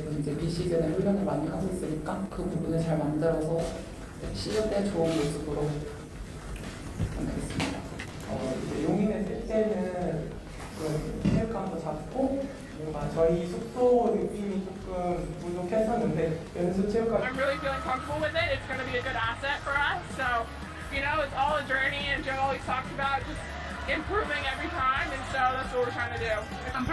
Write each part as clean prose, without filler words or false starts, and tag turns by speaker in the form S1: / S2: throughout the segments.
S1: 지금 이제 비시즌에 훈련을 많이 하고 있으니까 그 부분을 잘 만들어서 시즌 때 좋은 모습으로 만들겠습니다.
S2: 이제 용인에 살 때는 그 체육관도 작고 뭔가 저희 숙소 느낌이 조금 부족했었는데 연수 체육관
S3: I'm really feeling comfortable with it. It's going to be a good asset for us. So, you know, it's all a journey, and Joe always talks about just improving every time, and so that's what we're trying to do. I'm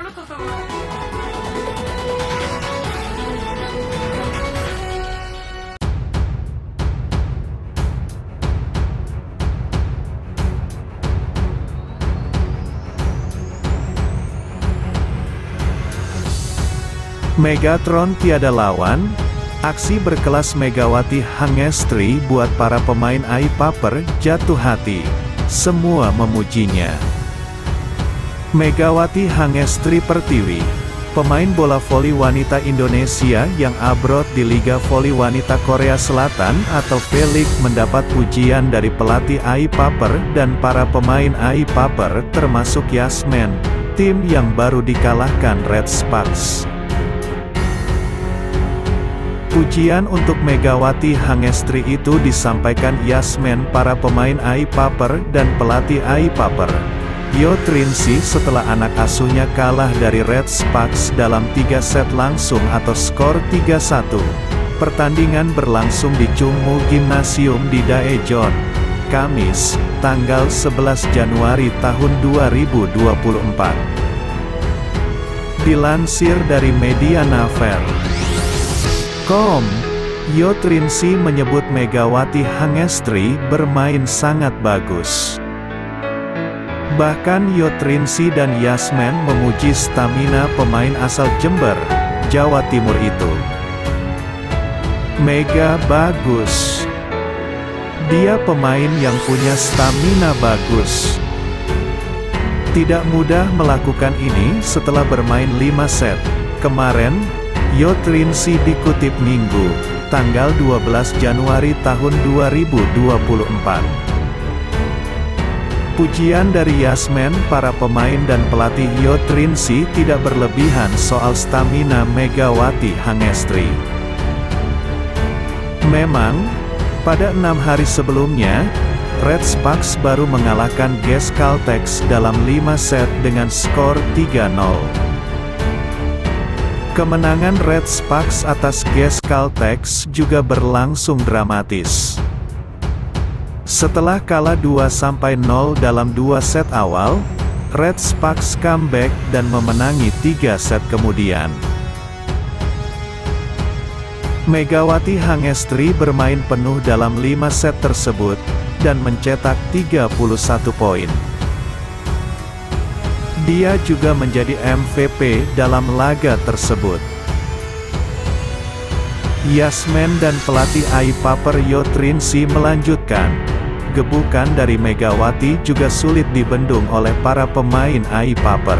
S4: Megatron tiada lawan, aksi berkelas Megawati Hangestri buat para pemain iPaper jatuh hati. Semua memujinya. Megawati Hangestri Pertiwi, pemain bola voli wanita Indonesia yang abroad di Liga Voli Wanita Korea Selatan atau V-League mendapat pujian dari pelatih iPaper dan para pemain iPaper termasuk Yasmin, tim yang baru dikalahkan Red Sparks. Pujian untuk Megawati Hangestri itu disampaikan Yasmin para pemain iPaper dan pelatih iPaper, Yo Trinsi setelah anak asuhnya kalah dari Red Sparks dalam 3 set langsung atau skor 3-1. Pertandingan berlangsung di Chungmu Gymnasium di Daejeon, Kamis, tanggal 11 Januari tahun 2024. Dilansir dari Medianaver.com, Yo Trinsi menyebut Megawati Hangestri bermain sangat bagus. Bahkan Yo Trinsi dan Yasmin memuji stamina pemain asal Jember, Jawa Timur itu. Mega bagus. Dia pemain yang punya stamina bagus. Tidak mudah melakukan ini setelah bermain 5 set. Kemarin, Yo Trinsi dikutip Minggu, tanggal 12 Januari tahun 2024. Pujian dari Yasmin para pemain dan pelatih Yo Trinsi tidak berlebihan soal stamina Megawati Hangestri. Memang, pada 6 hari sebelumnya, Red Sparks baru mengalahkan GES Caltex dalam 5 set dengan skor 3-0. Kemenangan Red Sparks atas GES Caltex juga berlangsung dramatis. Setelah kalah 2-0 dalam 2 set awal, Red Sparks comeback dan memenangi 3 set kemudian. Megawati Hangestri bermain penuh dalam 5 set tersebut, dan mencetak 31 poin. Dia juga menjadi MVP dalam laga tersebut. Yasmin dan pelatih iPaper Yo Trinsi melanjutkan, gebukan dari Megawati juga sulit dibendung oleh para pemain iPaper.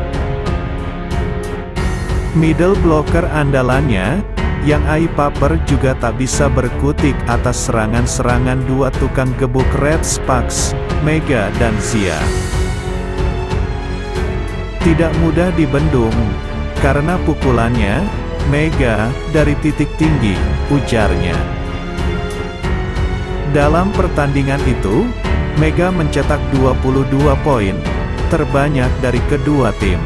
S4: Middle blocker andalannya, yang iPaper juga tak bisa berkutik atas serangan-serangan dua tukang gebuk Red Sparks, Mega dan Zia. Tidak mudah dibendung, karena pukulannya, Mega, dari titik tinggi, ujarnya. Dalam pertandingan itu, Mega mencetak 22 poin, terbanyak dari kedua tim.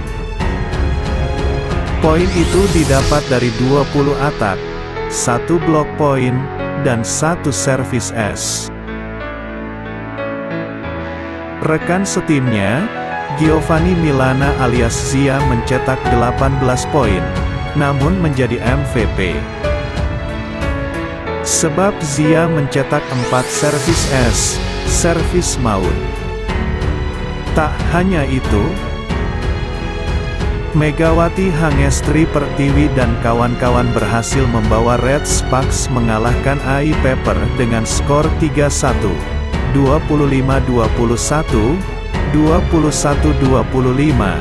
S4: Poin itu didapat dari 20 atak, 1 blok poin, dan 1 servis es. Rekan setimnya, Giovanni Milana alias Zia mencetak 18 poin, namun menjadi MVP. Sebab Zia mencetak 4 servis es, servis maut. Tak hanya itu, Megawati Hangestri Pertiwi dan kawan-kawan berhasil membawa Red Sparks mengalahkan iPaper dengan skor 3-1, 25-21, 21-25,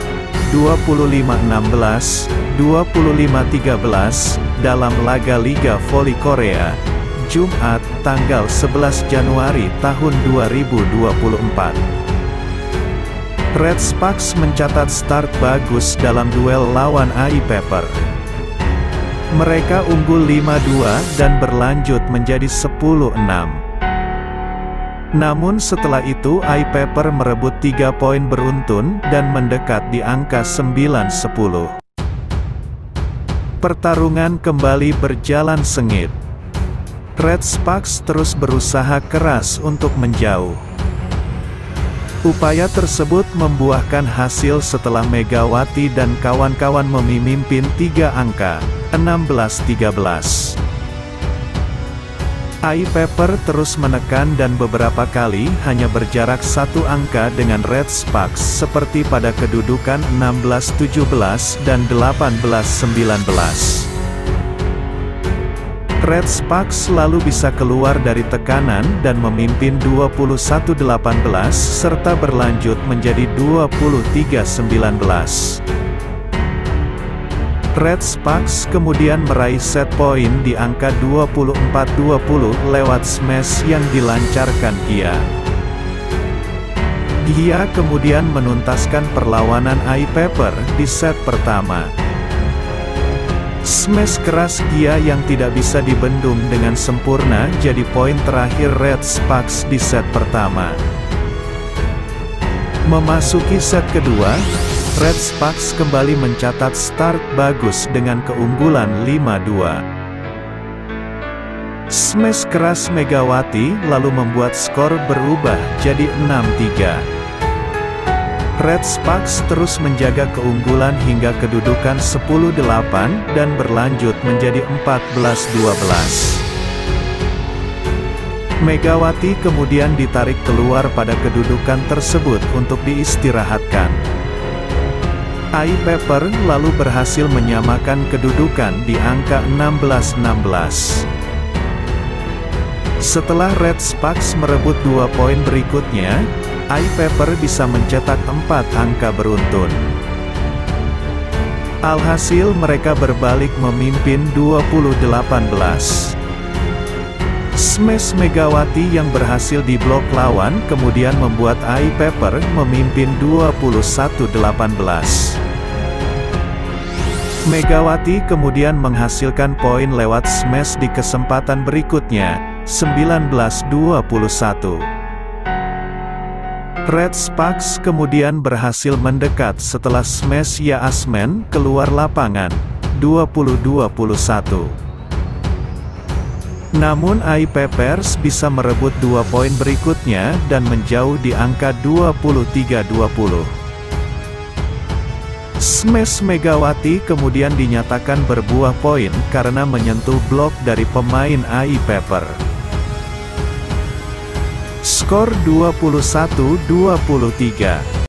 S4: 25-16, 25-13, dalam laga Liga Voli Korea, Jumat, tanggal 11 Januari tahun 2024. Red Sparks mencatat start bagus dalam duel lawan iPaper. Mereka unggul 5-2 dan berlanjut menjadi 10-6. Namun setelah itu iPepper merebut 3 poin beruntun dan mendekat di angka 9-10. Pertarungan kembali berjalan sengit. Red Sparks terus berusaha keras untuk menjauh. Upaya tersebut membuahkan hasil setelah Megawati dan kawan-kawan memimpin 3 angka, 16-13. iPepper terus menekan dan beberapa kali hanya berjarak 1 angka dengan Red Sparks seperti pada kedudukan 16-17 dan 18-19. Red Sparks selalu bisa keluar dari tekanan dan memimpin 21-18 serta berlanjut menjadi 23-19. Red Sparks kemudian meraih set point di angka 24-20 lewat smash yang dilancarkan Gia. Gia kemudian menuntaskan perlawanan iPepper di set pertama. Smash keras Gia yang tidak bisa dibendung dengan sempurna jadi poin terakhir Red Sparks di set pertama. Memasuki set kedua, Red Sparks kembali mencatat start bagus dengan keunggulan 5-2. Smash keras Megawati lalu membuat skor berubah jadi 6-3. Red Sparks terus menjaga keunggulan hingga kedudukan 10-8 dan berlanjut menjadi 14-12. Megawati kemudian ditarik keluar pada kedudukan tersebut untuk diistirahatkan. iPepper lalu berhasil menyamakan kedudukan di angka 16-16. Setelah Red Sparks merebut 2 poin berikutnya, iPepper bisa mencetak 4 angka beruntun. Alhasil mereka berbalik memimpin 20-18. Smash Megawati yang berhasil diblok lawan kemudian membuat iPepper memimpin 21-18. Megawati kemudian menghasilkan poin lewat smash di kesempatan berikutnya, 19-21. Red Sparks kemudian berhasil mendekat setelah smash Yasmin keluar lapangan, 20-21. Namun iPeppers bisa merebut 2 poin berikutnya dan menjauh di angka 23-20. Smash Megawati kemudian dinyatakan berbuah poin karena menyentuh blok dari pemain iPepper. Skor 21-23.